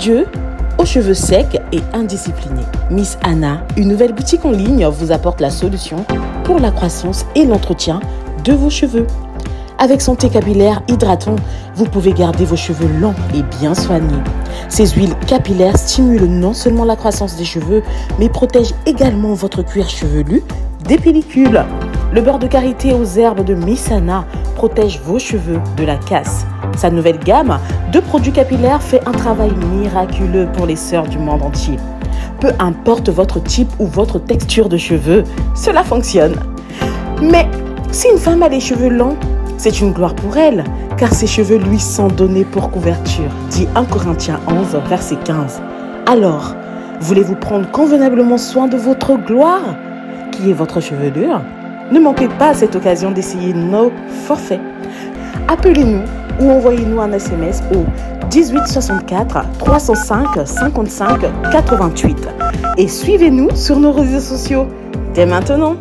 studieux, aux cheveux secs et indisciplinés. Miss Anna, une nouvelle boutique en ligne, vous apporte la solution pour la croissance et l'entretien de vos cheveux. Avec son thé capillaire hydratant, vous pouvez garder vos cheveux longs et bien soignés. Ces huiles capillaires stimulent non seulement la croissance des cheveux, mais protègent également votre cuir chevelu des pellicules. Le beurre de karité aux herbes de Miss Anna protège vos cheveux de la casse. Sa nouvelle gamme de produits capillaires fait un travail miraculeux pour les sœurs du monde entier. Peu importe votre type ou votre texture de cheveux, cela fonctionne. Mais si une femme a les cheveux longs, c'est une gloire pour elle, car ses cheveux lui sont donnés pour couverture, dit 1 Corinthiens 11, verset 15. Alors, voulez-vous prendre convenablement soin de votre gloire, qui est votre chevelure? Ne manquez pas cette occasion d'essayer nos forfaits. Appelez-nous ou envoyez-nous un SMS au 18 64 305 55 88 et suivez-nous sur nos réseaux sociaux dès maintenant.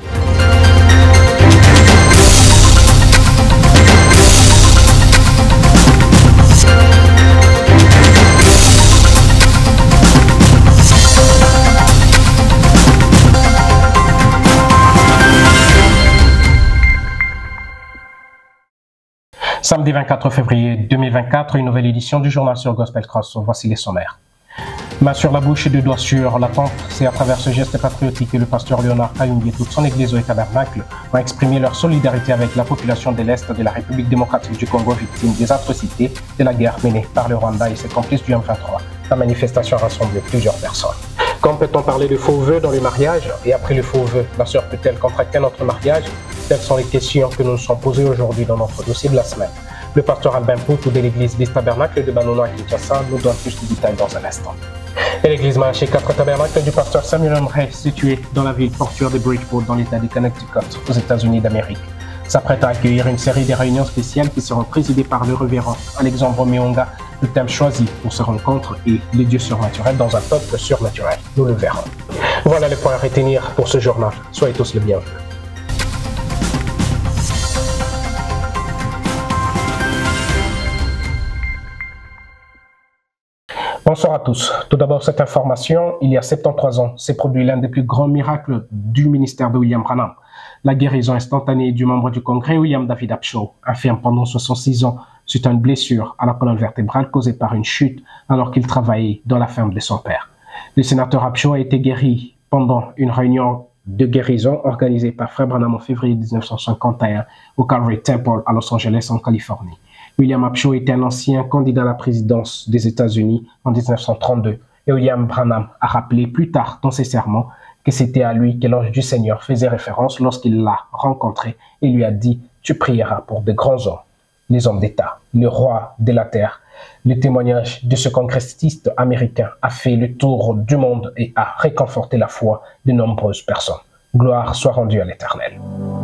Samedi 24 février 2024, une nouvelle édition du journal sur Gospel Cross. Voici les sommaires. Main sur la bouche et deux doigts sur la tempe, c'est à travers ce geste patriotique que le pasteur Léonard Kayumbi et toute son église au Tabernacle ont exprimé leur solidarité avec la population de l'Est de la République démocratique du Congo, victime des atrocités de la guerre menée par le Rwanda et ses complices du M23. La manifestation a rassemblé plusieurs personnes. Quand peut-on parler de faux vœux dans le mariage? Et après le faux vœu, la sœur peut-elle contracter notre mariage? Telles sont les questions que nous nous sommes posées aujourd'hui dans notre dossier de la semaine. Le pasteur Albin Poutou de l'église des Tabernacles de Banono à Kinshasa nous donne plus de détails dans un instant. Et l'église Malachi 4 Tabernacles du pasteur Samuel André, située dans la ville portuaire de Bridgeport dans l'état de Connecticut, aux États-Unis d'Amérique, s'apprête à accueillir une série de réunions spéciales qui seront présidées par le révérend Alexandre Mionga. Le thème choisi pour ce rencontre est les dieux surnaturels dans un peuple surnaturel. Nous le verrons. Voilà les points à retenir pour ce journal. Soyez tous les bienvenus. Bonsoir à tous. Tout d'abord, cette information, il y a 73 ans, s'est produit l'un des plus grands miracles du ministère de William Branham. La guérison instantanée du membre du Congrès, William David Upshaw, infirme pendant 66 ans, suite à une blessure à la colonne vertébrale causée par une chute alors qu'il travaillait dans la ferme de son père. Le sénateur Upshaw a été guéri pendant une réunion de guérison organisée par Frère Branham en février 1951 au Calvary Temple à Los Angeles, en Californie. William Upshaw était un ancien candidat à la présidence des États-Unis en 1932 et William Branham a rappelé plus tard dans ses sermons que c'était à lui que l'ange du Seigneur faisait référence lorsqu'il l'a rencontré et lui a dit « Tu prieras pour de grands hommes, les hommes d'État, le roi de la terre ». Le témoignage de ce congressiste américain a fait le tour du monde et a réconforté la foi de nombreuses personnes. Gloire soit rendue à l'Éternel.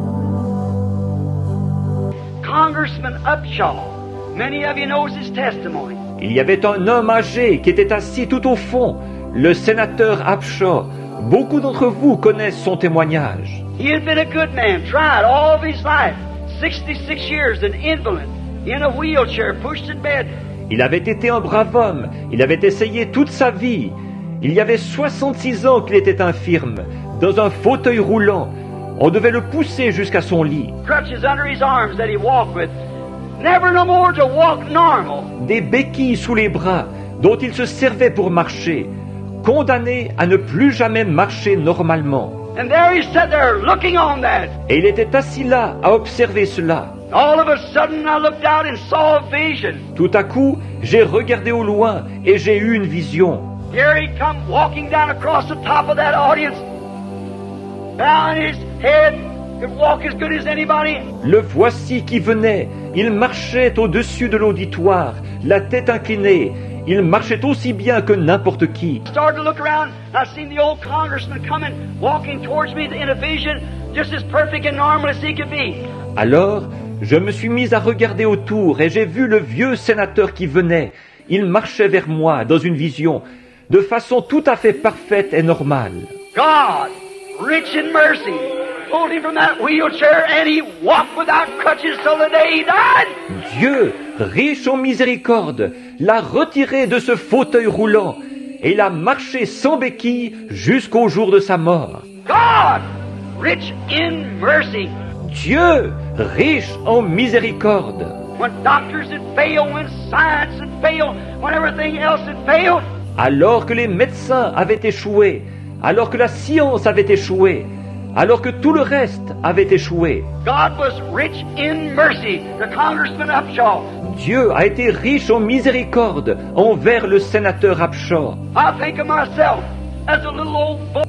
Congressman Upshaw, many of you knows his testimony. Il y avait un homme âgé qui était assis tout au fond, le sénateur Upshaw. Beaucoup d'entre vous connaissent son témoignage. He had been a good man, tried all of his life, 66 years, an invalid, in a wheelchair, pushed in bed. Il avait été un brave homme, il avait essayé toute sa vie. Il y avait 66 ans qu'il était infirme, dans un fauteuil roulant. On devait le pousser jusqu'à son lit. Crutches under his arms that he walked with. Never no more to walk normal. Des béquilles sous les bras, dont il se servait pour marcher. Condamné à ne plus jamais marcher normalement. And there he sat there looking on that. Et il était assis là à observer cela. All of a sudden I looked out and saw a vision. Tout à coup, j'ai regardé au loin et j'ai eu une vision. Here he come walking down across the top of that audience. Bowing his head, could walk as good as anybody. Le voici qui venait. Il marchait au-dessus de l'auditoire, la tête inclinée. Il marchait aussi bien que n'importe qui. I started to look around. I seen the old congressman coming, walking towards me in a vision, just as perfect and normal as he could be. Alors, je me suis mis à regarder autour et j'ai vu le vieux sénateur qui venait. Il marchait vers moi dans une vision, de façon tout à fait parfaite et normale. God, rich in mercy, pulled him from that wheelchair and he walked without crutches till the day he died. Dieu, riche en miséricorde, l'a retiré de ce fauteuil roulant et l'a marché sans béquille jusqu'au jour de sa mort. God, rich in mercy. Dieu, riche en miséricorde. When doctors had failed, when science had failed, when everything else had failed, Alors que les médecins avaient échoué, alors que la science avait échoué, alors que tout le reste avait échoué, God was rich in mercy. The Congressman Upshaw. Dieu a été riche en miséricorde envers le sénateur Upshaw. I think of myself as a little old boy.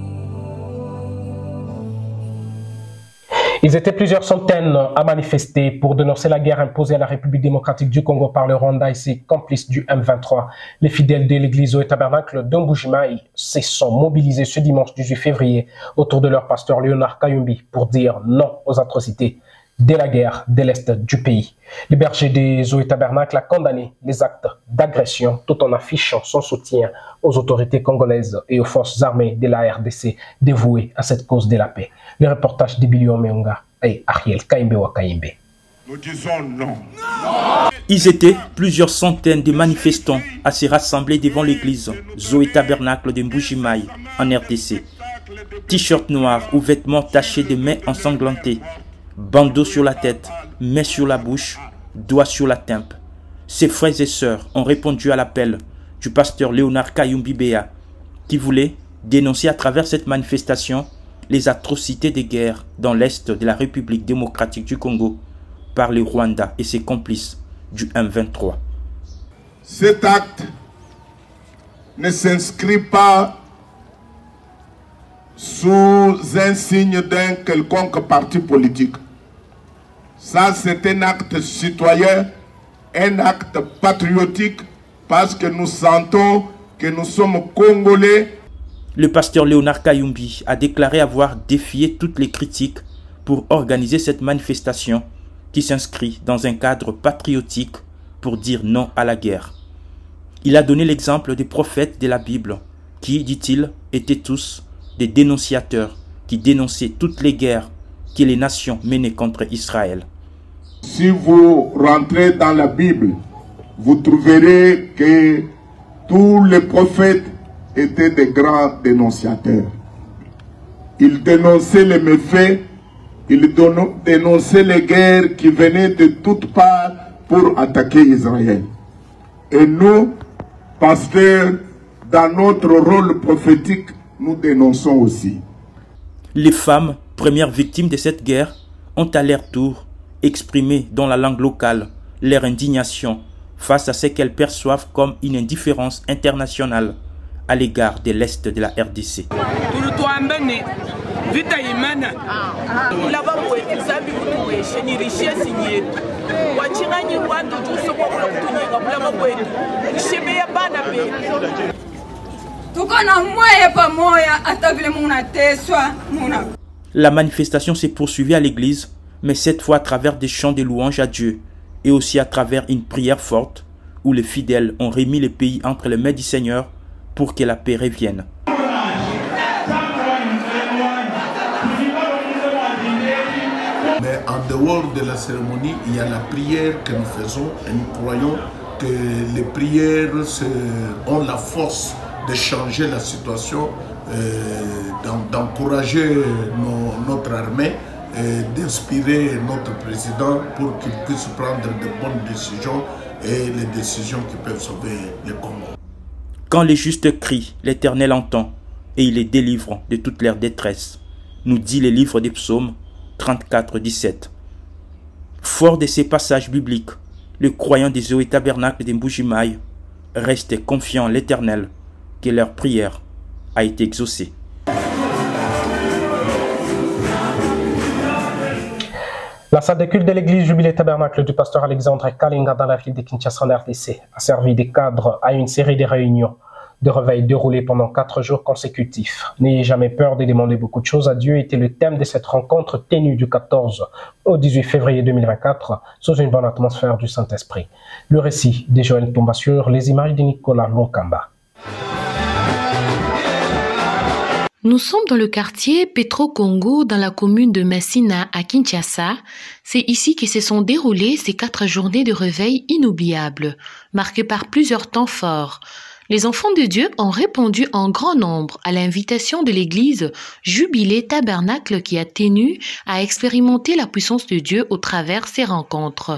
Ils étaient plusieurs centaines à manifester pour dénoncer la guerre imposée à la République démocratique du Congo par le Rwanda et ses complices du M23. Les fidèles de l'église au tabernacle de Mbujimayi se sont mobilisés ce dimanche 18 février autour de leur pasteur Léonard Kayumbi pour dire non aux atrocités de la guerre de l'Est du pays. Le berger des Zoé Tabernacle a condamné les actes d'agression tout en affichant son soutien aux autorités congolaises et aux forces armées de la RDC dévouées à cette cause de la paix. Le reportage de Billy Omeonga et Ariel Kaimbe. Nous disons non. Ils étaient plusieurs centaines de manifestants à se rassembler devant l'église Zoé Tabernacle de Mbujimayi en RDC. T-shirt noir ou vêtements tachés de mains ensanglantées. Bandeau sur la tête, main sur la bouche, doigt sur la tempe. Ses frères et sœurs ont répondu à l'appel du pasteur Léonard Kayumbi Béa, qui voulait dénoncer à travers cette manifestation les atrocités des guerres dans l'Est de la République démocratique du Congo par le Rwanda et ses complices du M23. Cet acte ne s'inscrit pas sous un signe d'un quelconque parti politique. Ça, c'est un acte citoyen, un acte patriotique, parce que nous sentons que nous sommes Congolais. Le pasteur Léonard Kayumbi a déclaré avoir défié toutes les critiques pour organiser cette manifestation qui s'inscrit dans un cadre patriotique pour dire non à la guerre. Il a donné l'exemple des prophètes de la Bible qui, dit-il, étaient tous des dénonciateurs qui dénonçaient toutes les guerres que les nations menaient contre Israël. Si vous rentrez dans la Bible, vous trouverez que tous les prophètes étaient des grands dénonciateurs. Ils dénonçaient les méfaits, ils dénonçaient les guerres qui venaient de toutes parts pour attaquer Israël. Et nous, pasteurs, dans notre rôle prophétique, nous dénonçons aussi. Les femmes, premières victimes de cette guerre, ont à leur tour exprimé dans la langue locale leur indignation face à ce qu'elles perçoivent comme une indifférence internationale à l'égard de l'Est de la RDC. La manifestation s'est poursuivie à l'église, mais cette fois à travers des chants de louanges à Dieu et aussi à travers une prière forte où les fidèles ont remis le pays entre les mains du Seigneur pour que la paix revienne. Mais en dehors de la cérémonie, il y a la prière que nous faisons et nous croyons que les prières ont la force de changer la situation, d'encourager notre armée, d'inspirer notre président pour qu'il puisse prendre de bonnes décisions et les décisions qui peuvent sauver le Congo. Quand les justes crient, l'Éternel entend et il les délivre de toute leur détresse, nous dit le livre des psaumes 34, 17. Fort de ces passages bibliques, le croyant des Zoé Tabernacle de Mbujimayi reste confiant en l'Éternel que leur prière a été exaucée. La salle de culte de l'église Jubilé Tabernacle du pasteur Alexandre Kalinga dans la ville de Kinshasa en RDC a servi de cadre à une série de réunions de réveil déroulées pendant 4 jours consécutifs. N'ayez jamais peur de demander beaucoup de choses à Dieu était le thème de cette rencontre tenue du 14 au 18 février 2024 sous une bonne atmosphère du Saint-Esprit. Le récit de Joël Tomba sur les images de Nicolas Lonkamba. Nous sommes dans le quartier Petro Congo, dans la commune de Messina à Kinshasa. C'est ici que se sont déroulées ces 4 journées de réveil inoubliables, marquées par plusieurs temps forts. Les enfants de Dieu ont répondu en grand nombre à l'invitation de l'église Jubilé Tabernacle qui a tenu à expérimenter la puissance de Dieu au travers ces rencontres.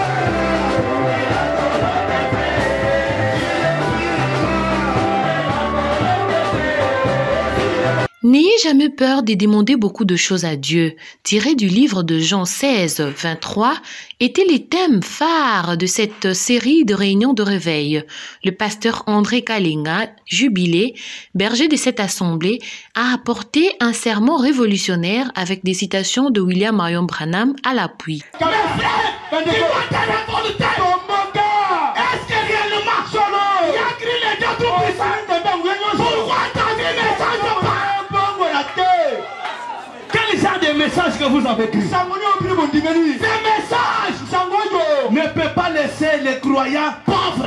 N'ayez jamais peur de demander beaucoup de choses à Dieu. Tiré du livre de Jean 16, 23, étaient les thèmes phares de cette série de réunions de réveil. Le pasteur André Kalinga, jubilé, berger de cette assemblée, a apporté un sermon révolutionnaire avec des citations de William Marion Branham à l'appui. Des messages que vous avez écrits. Ces messages ne peuvent pas laisser les croyants pauvres.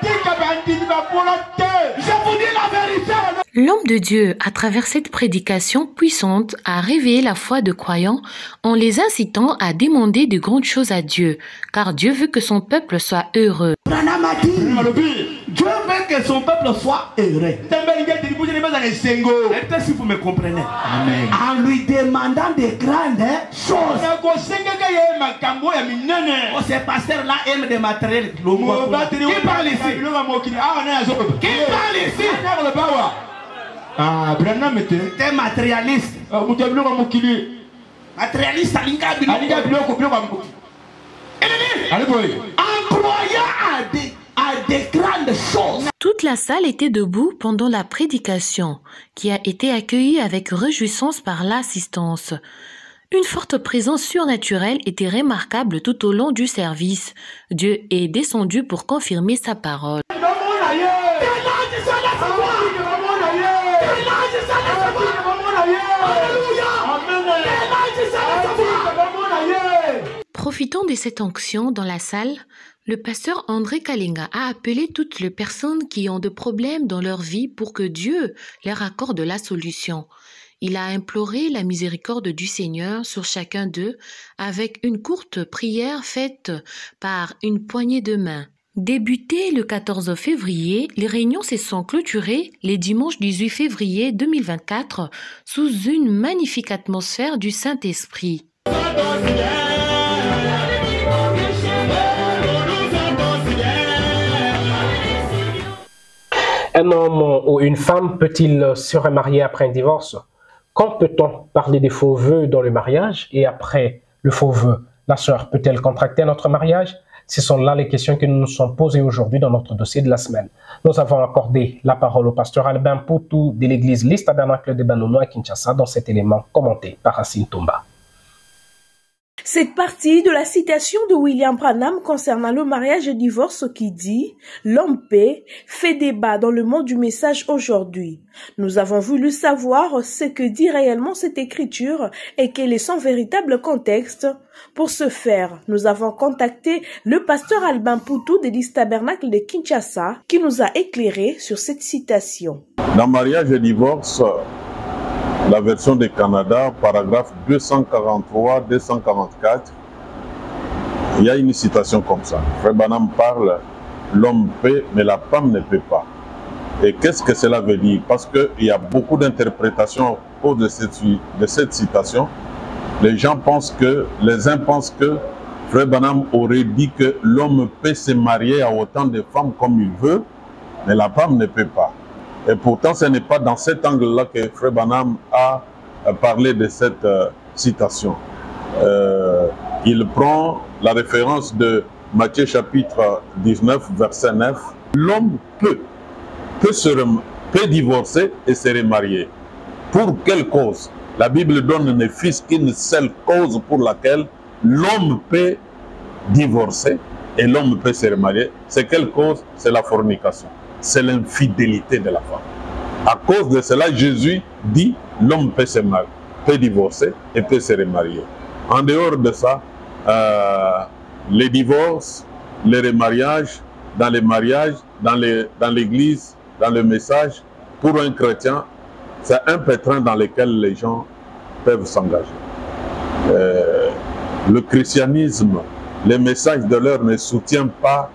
Je vous dis la vérité. L'homme de Dieu, à travers cette prédication puissante, a réveillé la foi de croyants en les incitant à demander de grandes choses à Dieu, car Dieu veut que son peuple soit heureux. Branham a dit, Dieu veut que son peuple soit heureux. Si vous me comprenez. Amen. En lui demandant de grandes choses. Ces pasteurs-là aiment des matériels. Qui parle ici? Qui parle ici? Ah, Branham était matérialiste. Matérialiste à à des grandes choses. Toute la salle était debout pendant la prédication, qui a été accueillie avec réjouissance par l'assistance. Une forte présence surnaturelle était remarquable tout au long du service. Dieu est descendu pour confirmer sa parole. Profitant de cette onction dans la salle, le pasteur André Kalinga a appelé toutes les personnes qui ont des problèmes dans leur vie pour que Dieu leur accorde la solution. Il a imploré la miséricorde du Seigneur sur chacun d'eux avec une courte prière faite par une poignée de main. Débutées le 14 février, les réunions se sont clôturées les dimanches 18 février 2024 sous une magnifique atmosphère du Saint-Esprit. Un homme ou une femme peut-il se remarier après un divorce? Quand peut-on parler des faux vœux dans le mariage et après le faux vœu? La sœur peut-elle contracter notre mariage? Ce sont là les questions que nous nous sommes posées aujourd'hui dans notre dossier de la semaine. Nous avons accordé la parole au pasteur Albin Poutou de l'église Liste Tabernacle de Banono à Kinshasa dans cet élément commenté par Racine Tomba. Cette partie de la citation de William Branham concernant le mariage et le divorce qui dit « L'homme paix » fait débat dans le monde du message aujourd'hui. Nous avons voulu savoir ce que dit réellement cette écriture et quel est son véritable contexte. Pour ce faire, nous avons contacté le pasteur Albin Poutou de l'Église Tabernacle de Kinshasa qui nous a éclairé sur cette citation. Dans mariage et divorce, la version du Canada, paragraphe 243-244, il y a une citation comme ça. Frère Branham parle, l'homme peut, mais la femme ne peut pas. Et qu'est-ce que cela veut dire? Parce qu'il y a beaucoup d'interprétations autour de cette citation. Les uns pensent que Frère Branham aurait dit que l'homme peut se marier à autant de femmes comme il veut, mais la femme ne peut pas. Et pourtant, ce n'est pas dans cet angle-là que Frère Branham a parlé de cette citation. Il prend la référence de Matthieu chapitre 19, verset 9. L'homme peut divorcer et se remarier. Pour quelle cause? La Bible donne ne fût-ce qu'une seule cause pour laquelle l'homme peut divorcer et l'homme peut se remarier. C'est quelle cause? C'est la fornication. C'est l'infidélité de la femme. À cause de cela, Jésus dit l'homme peut se marier, peut divorcer et peut se remarier. En dehors de ça, les divorces, les remariages, dans les mariages, dans l'église, dans le message, pour un chrétien, c'est un pétrin dans lequel les gens peuvent s'engager. Le christianisme, les messages de l'heure ne soutiennent pas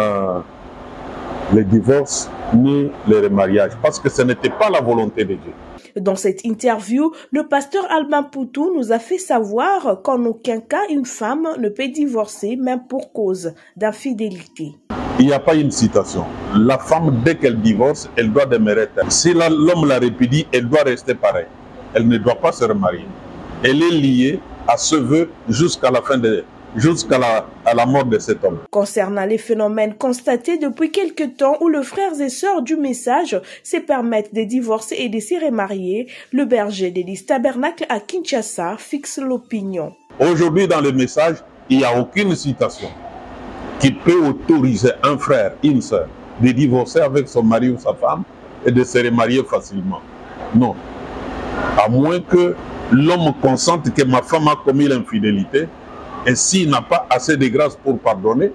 les divorces ni les remariages, parce que ce n'était pas la volonté de Dieu. Dans cette interview, le pasteur Albin Poutou nous a fait savoir qu'en aucun cas une femme ne peut divorcer, même pour cause d'infidélité. Il n'y a pas une citation. La femme, dès qu'elle divorce, elle doit demeurer telle. Si l'homme la répudie, elle doit rester pareille. Elle ne doit pas se remarier. Elle est liée à ce vœu jusqu'à la fin jusqu'à la mort de cet homme. Concernant les phénomènes constatés depuis quelque temps où les frères et sœurs du message se permettent de divorcer et de se remarier, le berger d'Église Tabernacle à Kinshasa fixe l'opinion. Aujourd'hui, dans le message, il n'y a aucune citation qui peut autoriser un frère, une sœur, de divorcer avec son mari ou sa femme et de se remarier facilement. Non. À moins que l'homme consente que ma femme a commis l'infidélité, et s'il n'a pas assez de grâce pour pardonner,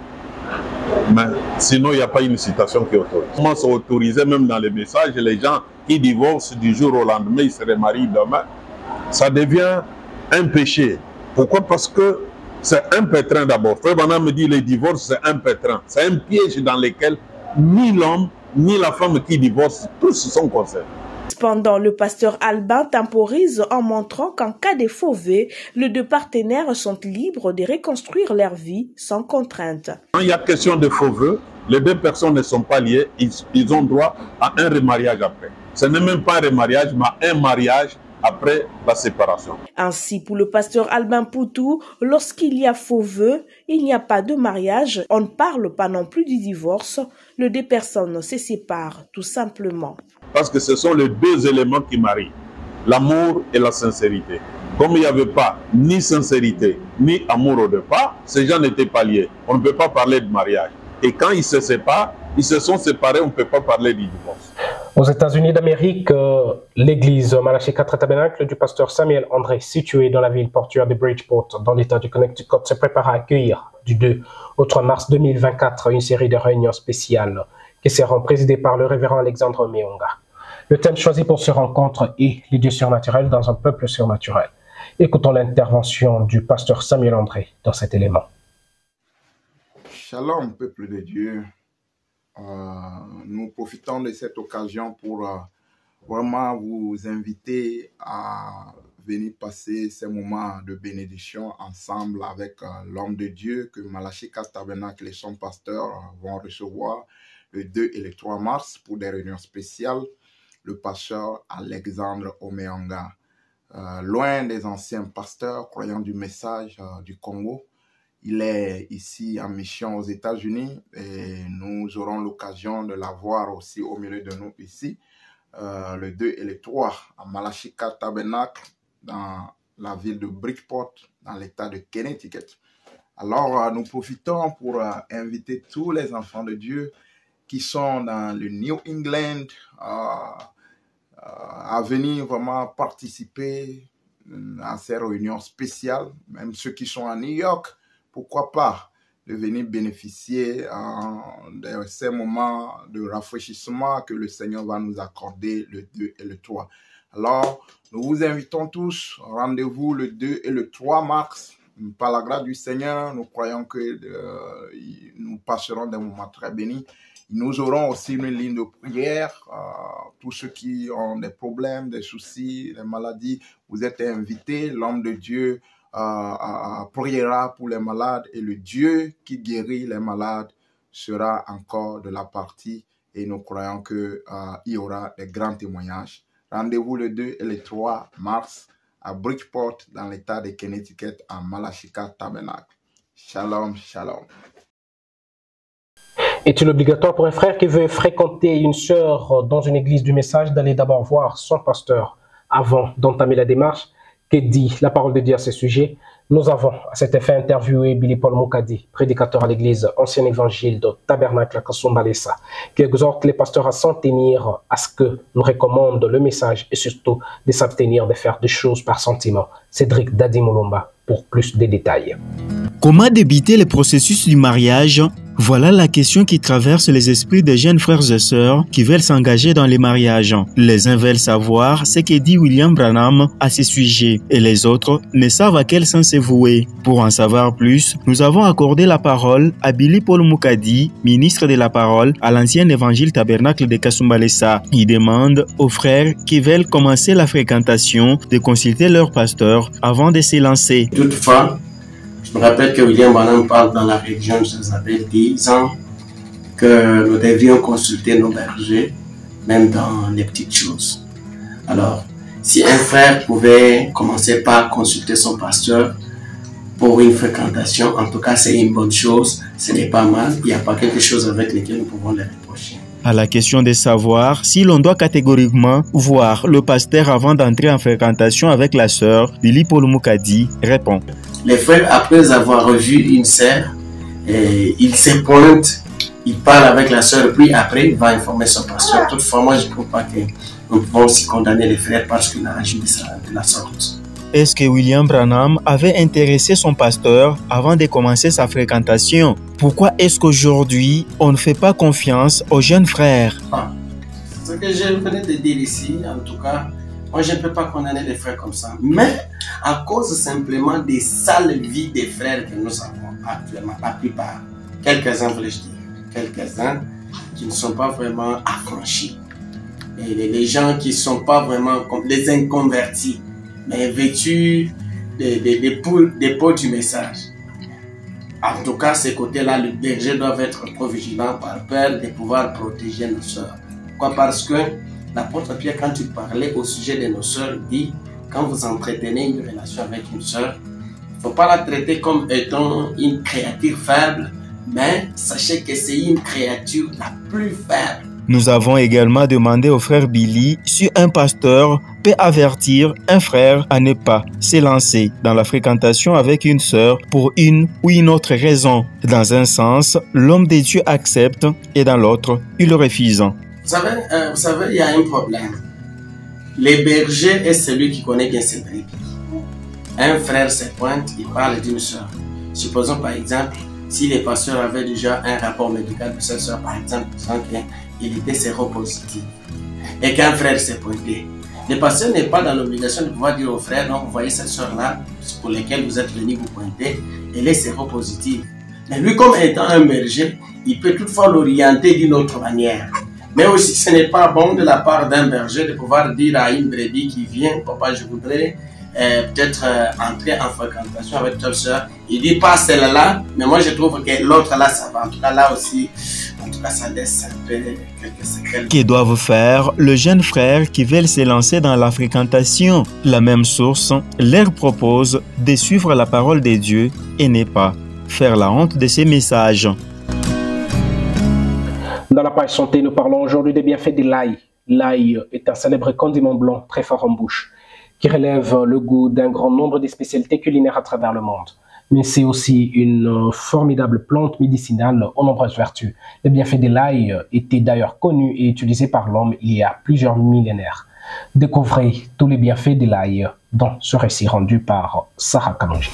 mais sinon il n'y a pas une citation qui autorise. Comment s'autoriser même dans les messages, les gens qui divorcent du jour au lendemain, ils se remarient demain, ça devient un péché. Pourquoi? Parce que c'est un pétrin d'abord. Frère Branham me dit le divorce c'est un pétrin. C'est un piège dans lequel ni l'homme ni la femme qui divorcent, tous sont concernés. Cependant, le pasteur Albin temporise en montrant qu'en cas de faux vœux, les deux partenaires sont libres de reconstruire leur vie sans contrainte. Quand il y a question de faux vœux, les deux personnes ne sont pas liées, ils ont droit à un remariage après. Ce n'est même pas un remariage, mais un mariage après la séparation. Ainsi, pour le pasteur Albin Poutou, lorsqu'il y a faux vœux, il n'y a pas de mariage, on ne parle pas non plus du divorce, les deux personnes se séparent tout simplement. Parce que ce sont les deux éléments qui marient, l'amour et la sincérité. Comme il n'y avait pas ni sincérité ni amour au départ, ces gens n'étaient pas liés. On ne peut pas parler de mariage. Et quand ils se séparent, ils se sont séparés, on ne peut pas parler du divorce. Aux États-Unis d'Amérique, l'église Malachi 4 Tabernacle du pasteur Samuel André, située dans la ville portuaire de Bridgeport, dans l'état du Connecticut, se prépare à accueillir du 2 au 3 mars 2024 une série de réunions spéciales qui seront présidées par le révérend Alexandre Meonga. Le thème choisi pour ce rencontre est les dieux surnaturels dans un peuple surnaturel. Écoutons l'intervention du pasteur Samuel André dans cet élément. Shalom, peuple de Dieu. Nous profitons de cette occasion pour vraiment vous inviter à venir passer ces moments de bénédiction ensemble avec l'homme de Dieu que Malachi 4 Tabernacle et son pasteur vont recevoir le 2 et le 3 mars pour des réunions spéciales. Le pasteur Alexandre Omeonga, loin des anciens pasteurs croyants du message du Congo. Il est ici en mission aux États-Unis et nous aurons l'occasion de l'avoir aussi au milieu de nous ici, le 2 et le 3 à Malachi 4 Tabernacle dans la ville de Bridgeport, dans l'état de Connecticut. Alors, nous profitons pour inviter tous les enfants de Dieu qui sont dans le New England à venir vraiment participer à ces réunions spéciales, même ceux qui sont à New York. Pourquoi pas de venir bénéficier de ces moments de rafraîchissement que le Seigneur va nous accorder le 2 et le 3. Alors, nous vous invitons tous, rendez-vous le 2 et le 3 mars. Par la grâce du Seigneur, nous croyons que nous passerons des moments très bénis. Nous aurons aussi une ligne de prière. Tous ceux qui ont des problèmes, des soucis, des maladies, vous êtes invités. L'homme de Dieu priera pour les malades et le Dieu qui guérit les malades sera encore de la partie et nous croyons qu'il y aura des grands témoignages. Rendez-vous le 2 et le 3 mars à Bridgeport dans l'état de Connecticut à Malachi 4 Tabernacle. Shalom, shalom. Est-il obligatoire pour un frère qui veut fréquenter une sœur dans une église du message d'aller d'abord voir son pasteur avant d'entamer la démarche? Que dit la parole de Dieu à ce sujet? Nous avons à cet effet interviewé Billy Paul Mukadi, prédicateur à l'église Ancien Évangile de Tabernacle à Kasumbalesa, qui exhorte les pasteurs à s'en tenir à ce que nous recommande le message et surtout de s'abstenir de faire des choses par sentiment. Cédric Dadi Moulomba pour plus de détails. Comment débuter le processus du mariage? Voilà la question qui traverse les esprits des jeunes frères et sœurs qui veulent s'engager dans les mariages. Les uns veulent savoir ce que dit William Branham à ce sujet et les autres ne savent à quel sens se vouer. Pour en savoir plus, nous avons accordé la parole à Billy Paul Mukadi, ministre de la parole à l'ancien évangile tabernacle de Kasumbalesa. Il demande aux frères qui veulent commencer la fréquentation de consulter leur pasteur avant de se lancer. Toutefois, je me rappelle que William Branham parle dans la religion de Jézabel disant que nous devions consulter nos bergers, même dans les petites choses. Alors, si un frère pouvait commencer par consulter son pasteur pour une fréquentation, en tout cas c'est une bonne chose, ce n'est pas mal, il n'y a pas quelque chose avec lequel nous pouvons les reprocher. À la question de savoir si l'on doit catégoriquement voir le pasteur avant d'entrer en fréquentation avec la sœur, Billy Paul Mukadi répond. Les frères, après avoir revu une sœur, ils se pointent, ils parlent avec la sœur, puis après, il va informer son pasteur. Toutefois, moi, je ne trouve pas que nous pouvons aussi condamner les frères parce qu'il a agi de la sorte. Est-ce que William Branham avait intéressé son pasteur avant de commencer sa fréquentation? Pourquoi est-ce qu'aujourd'hui, on ne fait pas confiance aux jeunes frères? Ce que je venais de dire ici, en tout cas, moi, je ne peux pas condamner les frères comme ça. Mais à cause simplement des sales vies des frères que nous avons actuellement, la plupart, quelques-uns, voulais-je dire, quelques-uns qui ne sont pas vraiment affranchis. Et les gens qui ne sont pas vraiment comme les inconvertis, mais vêtus des peaux du message. En tout cas, ces côtés-là, le berger doit être trop vigilant par peur de pouvoir protéger nos sœurs. Pourquoi? Parce que l'apôtre Pierre, quand il parlait au sujet de nos sœurs, dit, quand vous entretenez une relation avec une sœur, il ne faut pas la traiter comme étant une créature faible, mais sachez que c'est une créature la plus faible. Nous avons également demandé au frère Billy si un pasteur peut avertir un frère à ne pas s'élancer dans la fréquentation avec une sœur pour une ou une autre raison. Dans un sens, l'homme de Dieu accepte et dans l'autre, il refuse. Vous savez, il y a un problème. Les bergers est celui qui connaît bien ses brebis. Un frère se pointe, il parle d'une sœur. Supposons par exemple, si les pasteurs avaient déjà un rapport médical de cette sœur, par exemple, disant qu'il était séropositif, et qu'un frère s'est pointé, le pasteur n'est pas dans l'obligation de pouvoir dire au frère, non, vous voyez cette sœur-là, pour laquelle vous êtes venu vous pointer, elle est séropositive. Mais lui, comme étant un berger, il peut toutefois l'orienter d'une autre manière. Mais aussi, ce n'est pas bon de la part d'un berger de pouvoir dire à une brebis qui vient, papa, je voudrais peut-être entrer en fréquentation avec ta soeur. Il dit pas celle-là, mais moi je trouve que l'autre là, ça va. En tout cas, là aussi, en tout cas, ça laisse un peu quelques séquelles. Que doivent faire les jeunes frères qui veulent se lancer dans la fréquentation? La même source leur propose de suivre la parole de Dieu et ne pas faire la honte de ces messages. Dans la page santé, nous parlons aujourd'hui des bienfaits de l'ail. L'ail est un célèbre condiment blanc très fort en bouche, qui relève le goût d'un grand nombre de spécialités culinaires à travers le monde. Mais c'est aussi une formidable plante médicinale aux nombreuses vertus. Les bienfaits de l'ail étaient d'ailleurs connus et utilisés par l'homme il y a plusieurs millénaires. Découvrez tous les bienfaits de l'ail dans ce récit rendu par Sarah Kalonji.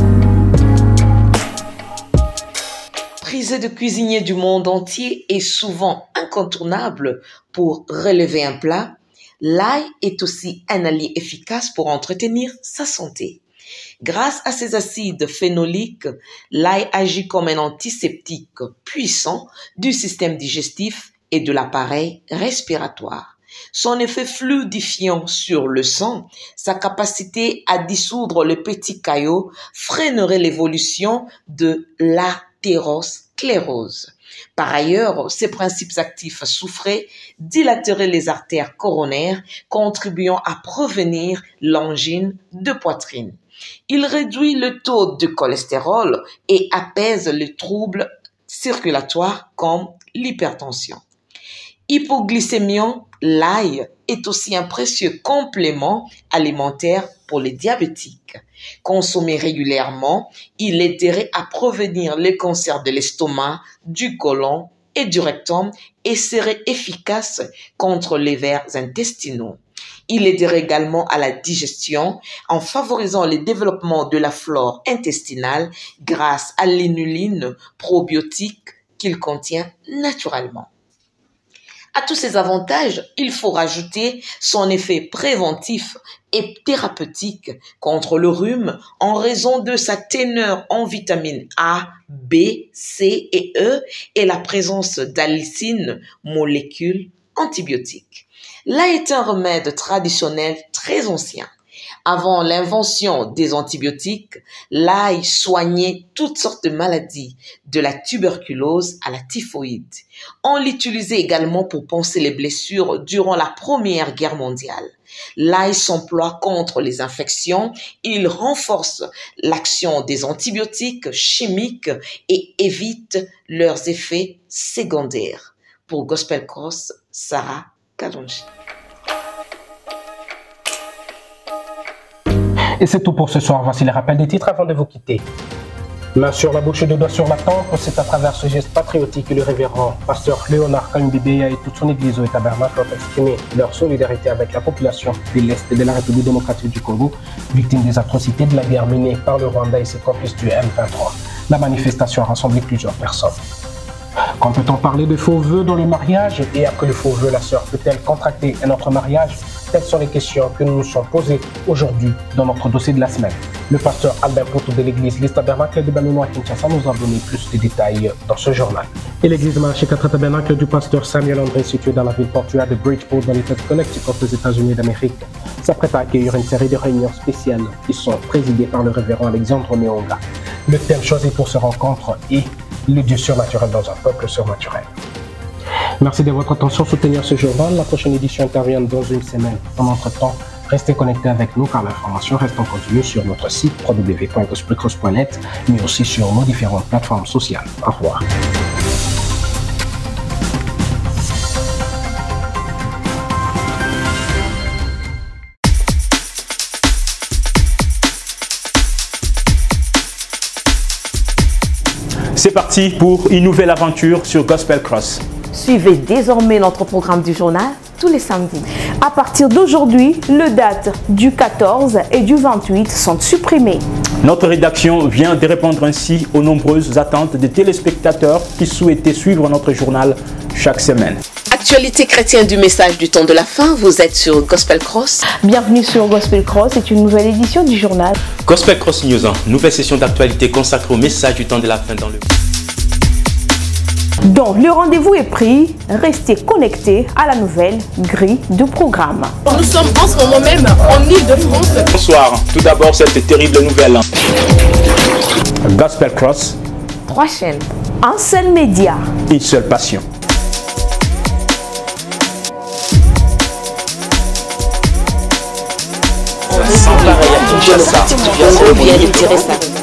Prisé de cuisiniers du monde entier et souvent incontournable pour relever un plat, l'ail est aussi un allié efficace pour entretenir sa santé. Grâce à ses acides phénoliques, l'ail agit comme un antiseptique puissant du système digestif et de l'appareil respiratoire. Son effet fluidifiant sur le sang, sa capacité à dissoudre les petits caillots freinerait l'évolution de l'athérosclérose. Par ailleurs, ces principes actifs soufrés dilateraient les artères coronaires, contribuant à prévenir l'angine de poitrine. Il réduit le taux de cholestérol et apaise les troubles circulatoires comme l'hypertension. Hypoglycémiant, l'ail est aussi un précieux complément alimentaire pour les diabétiques. Consommé régulièrement, il aiderait à prévenir les cancers de l'estomac, du côlon et du rectum et serait efficace contre les vers intestinaux. Il aiderait également à la digestion en favorisant le développement de la flore intestinale grâce à l'inuline probiotique qu'il contient naturellement. À tous ces avantages, il faut rajouter son effet préventif et thérapeutique contre le rhume en raison de sa teneur en vitamines A, B, C et E et la présence d'allicine, molécule antibiotique. L'ail est un remède traditionnel très ancien. Avant l'invention des antibiotiques, l'ail soignait toutes sortes de maladies, de la tuberculose à la typhoïde. On l'utilisait également pour panser les blessures durant la Première Guerre mondiale. L'ail s'emploie contre les infections, il renforce l'action des antibiotiques chimiques et évite leurs effets secondaires. Pour Gospel Cross, Sarah Kadonji. Et c'est tout pour ce soir. Voici les rappels des titres avant de vous quitter. Main sur la bouche et deux doigts sur la tempe, c'est à travers ce geste patriotique que le révérend pasteur Léonard Kayumbibeya et toute son église au tabernacle ont exprimé leur solidarité avec la population de l'Est de la République démocratique du Congo, victime des atrocités de la guerre menée par le Rwanda et ses complices du M23. La manifestation a rassemblé plusieurs personnes. Quand peut-on parler de faux vœux dans le mariage et après le faux vœu, la sœur peut-elle contracter un autre mariage? Telles sont les questions que nous nous sommes posées aujourd'hui dans notre dossier de la semaine. Le pasteur Albert Poutou de l'église Les Tabernacles de Banono à Kinshasa nous a donné plus de détails dans ce journal. Et l'église Marché 4 Tabernacles du pasteur Samuel André, située dans la ville portuaire de Bridgeport dans l'État de Connecticut aux États-Unis d'Amérique, s'apprête à accueillir une série de réunions spéciales qui sont présidées par le révérend Alexandre Meonga. Le thème choisi pour ce rencontre est le Dieu surnaturel dans un peuple surnaturel. Merci de votre attention. Soutenir ce journal. La prochaine édition intervient dans une semaine. En entre-temps, restez connectés avec nous car l'information reste en continu sur notre site www.gospelcross.net mais aussi sur nos différentes plateformes sociales. Au revoir. C'est parti pour une nouvelle aventure sur Gospel Cross. Suivez désormais notre programme du journal tous les samedis. À partir d'aujourd'hui, les dates du 14 et du 28 sont supprimées. Notre rédaction vient de répondre ainsi aux nombreuses attentes des téléspectateurs qui souhaitaient suivre notre journal chaque semaine. Actualité chrétienne du message du temps de la fin, vous êtes sur Gospel Cross. Bienvenue sur Gospel Cross, c'est une nouvelle édition du journal. Gospel Cross News, nouvelle session d'actualité consacrée au message du temps de la fin dans le... Donc, le rendez-vous est pris. Restez connectés à la nouvelle grille de programme. Nous sommes en ce moment même en Île-de-France. Bonsoir. Tout d'abord, cette terrible nouvelle. Gospel Cross. 3 chaînes. Un seul média. Une seule passion. Sans pareil à Kinshasa, on revient de tirer ça.